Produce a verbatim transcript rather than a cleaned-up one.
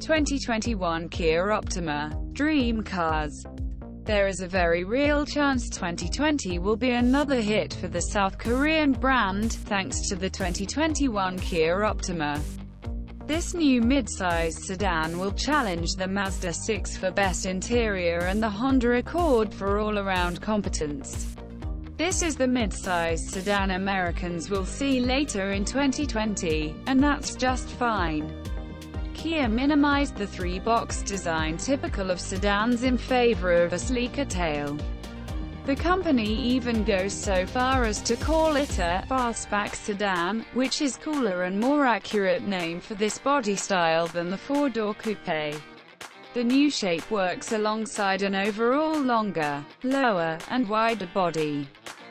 twenty twenty-one Kia Optima Dream Cars. There is a very real chance twenty twenty will be another hit for the South Korean brand, thanks to the twenty twenty-one Kia Optima. This new mid-size sedan will challenge the Mazda six for best interior and the Honda Accord for all-around competence. This is the mid-size sedan Americans will see later in twenty twenty, and that's just fine. Kia minimized the three-box design typical of sedans in favor of a sleeker tail. The company even goes so far as to call it a fastback sedan, which is cooler and more accurate name for this body style than the four-door coupe. The new shape works alongside an overall longer, lower, and wider body.